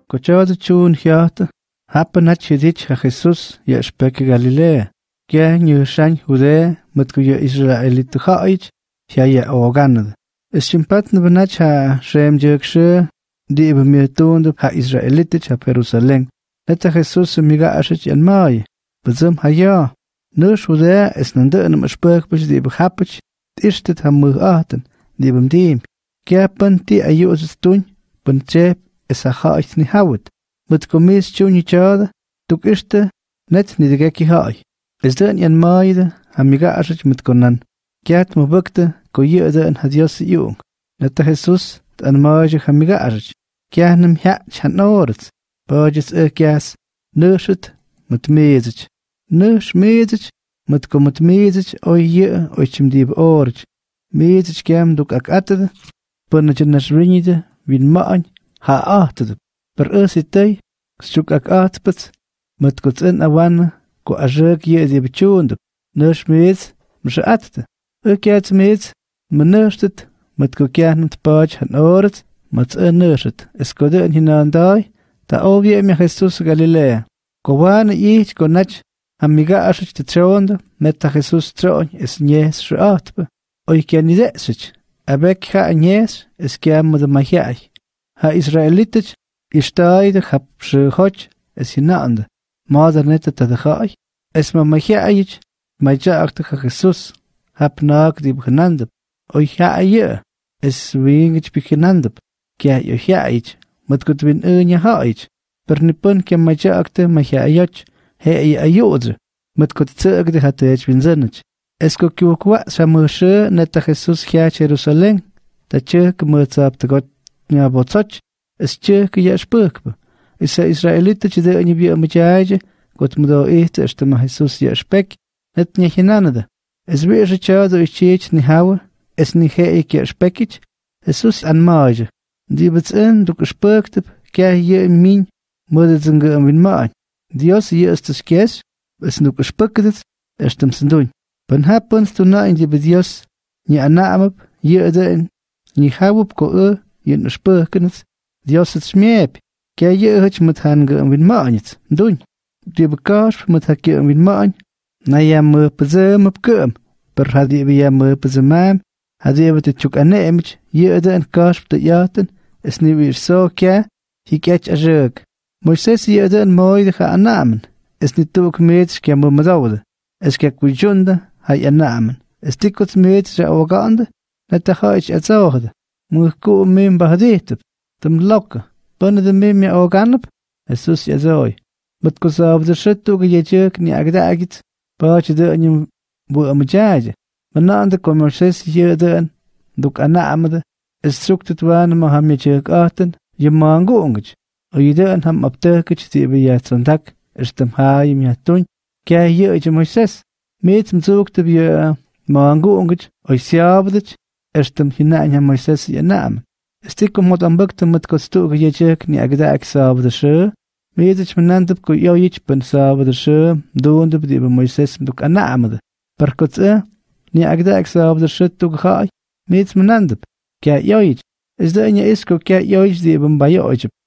Cochado chun hiata. Hapa nach hidich a Jesús ya speke Galilea. Kia nyu shan Judea mutku ya Israelit haich. Hia ya oganad. Es chimpat nbanach ha shem jekshe. Di bemietund ha Israelitich ha Jerusalem. Neta Jesús miga ashich yan mai. Bezum ha ya. Nush Judea es nande en spek bis di behapich. Ishtet ha mugaten. Di bemdim. Kia panti ayus tun. Punchep es a haich ni hawit. Met komis chuni chada, tuk ishte, net ni de geki hai. Es den yan maide, amiga ashich met konan. Kiat mo bukte, ko yede en hadios jung. Neta Jesus, an maide amiga ashich. Kianem hach han orets. Bajes kias, nushut, met mezich. Nush mezich, met ko met mezich, oi je, oi chim dieb orich. Mezich kiam duk ak atede, punnet nas rinide, win maan, ha atede. Per usitay, stuk ak atpets, met kots in awan, ko ajek je die bechund, nush meets, mshe atte. Kiat meets, menustet, met ko kianent pach han oret, met nushet. Es kode in hinandai, ta ovie me Jesus Galilea. Ko wan ich ko nach, amiga ashich te tronde, met ta Jesus tron, es nyes shatpe. Oi kianidesich, abek ha nyes, es kiam de mahiai. Ha Israelitich, Ishtaide hab shhoch es hinande. Mader nette te de gai. Es ma machiaich, ma jaagte Jesus. Hab naak die genande. Oi je. Es wingich begenande. Kja je jaich. Met gut win je haich. Per nipun ke ma jaagte ma jaich. He ayodre. Met gut zeug de hatech win zenich. Es ko kwa samushe nette Jesus ja Jerusalem. Dat je kemutsap te got nya botsoch. Es tjeke ja spukbe. Is Israelite tje de anje bi amjaje, got mudo ete es ma Jesus ja spek, net nie hinanade. Es weje tjado is tjech ni hawe, es ni he ik ja spekich, Jesus an maje. Die bets in du gespukte, ke je min, mude zinge am win ma. Dios je ist es kes, es du gespukte, es dem sindun. Ben happens tu na in die Dios, ni anamab, je de in, ni hawup ko je no spukkenes. Dios het smeep. Kja je het met hange en win maanit. Doen. Die bekaas met hakje en win maan. Na ja me pezem op kum. Per hadie we ja me pezemam. Hadie we te chuk anemich. Je de en kaas te jaten. Is nu weer zo kja. Hi ketch a jeuk. Moises je de en mooi de ga anamen. Is niet ook meets kja me medoude. Es kek we jonde. Hai anamen. Is dikot meets ja ogande. Net de ga ich etzaugde. Moe ko mem bahadetep. Dem lokke, binnen de mim je oganep, Jesus je zoi. Met kozaab de shittuge je juk ni agdagit, baatje de en je boe amjaje. Maar de commerces je de en, duk anamede, is zoekt het waan maar ham je juk aten, je mango ongetje. O je de en ham apteketje die bij je zondag, is dem haai me toen, kei je Moises. Meet hem zoekt de je mango ongetje, o je sjabedetje, is dem hinaen je Moises je naam. Stikum mod ambukte met kostuge jejek ni agdaak saab de she. Meedich menandep ko yoyich ben saab de she. Doonde bdi be Moises mduk anamede. Per kot ni agdaak saab de she tug gai. Meedich menandep. Kja yoyich. Is de enya isko kja yoyich die ben bayoyich.